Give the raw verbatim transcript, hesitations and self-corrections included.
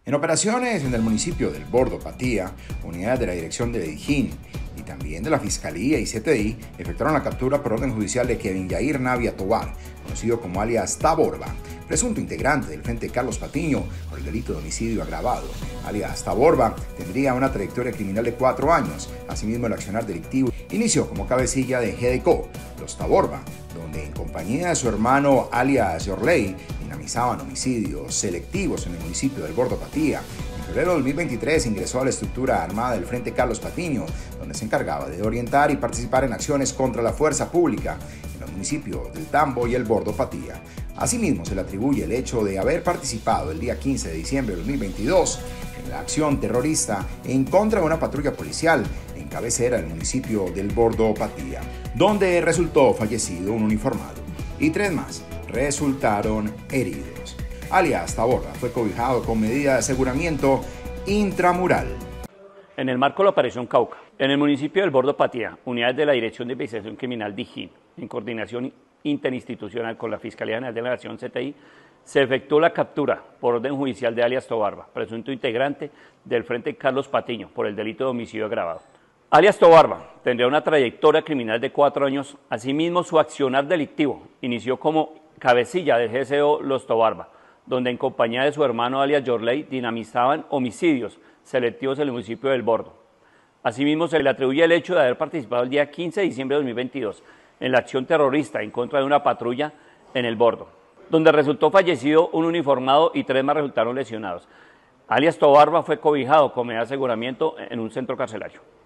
En operaciones en el municipio del Bordo, Patía, unidades de la Dirección de Medellín y también de la Fiscalía y C T I efectuaron la captura por orden judicial de Kevin Yair Navia Tobar, conocido como alias Taborba, presunto integrante del Frente Carlos Patiño por el delito de homicidio agravado. Alias Taborba tendría una trayectoria criminal de cuatro años. Asimismo, el accionar delictivo inició como cabecilla de G D C O, los Taborba, donde en compañía de su hermano alias Yorley dinamizaban homicidios selectivos en el municipio del Bordo, Patía. En febrero de dos mil veintitrés ingresó a la estructura armada del Frente Carlos Patiño, donde se encargaba de orientar y participar en acciones contra la fuerza pública en los municipios del Tambo y el Bordo, Patía. Asimismo, se le atribuye el hecho de haber participado el día quince de diciembre de dos mil veintidós en la acción terrorista en contra de una patrulla policial en cabecera del municipio del Bordo, Patía, donde resultó fallecido un uniformado y tres más resultaron heridos. Alias Taborba fue cobijado con medida de aseguramiento intramural. En el marco de la Operación Cauca, en el municipio del Bordo, Patía, unidades de la Dirección de Investigación Criminal D I G I N, en coordinación interinstitucional con la Fiscalía General de la Nación C T I, se efectuó la captura por orden judicial de alias Tobarba, presunto integrante del Frente Carlos Patiño por el delito de homicidio agravado. Alias Tobarba tendría una trayectoria criminal de cuatro años. Asimismo, su accionar delictivo inició como cabecilla del G C O Los Tobarba, donde en compañía de su hermano alias Yorley dinamizaban homicidios selectivos en el municipio del Bordo. Asimismo, se le atribuye el hecho de haber participado el día quince de diciembre de dos mil veintidós en la acción terrorista en contra de una patrulla en el Bordo, donde resultó fallecido un uniformado y tres más resultaron lesionados. Alias Tobarba fue cobijado con medida de aseguramiento en un centro carcelario.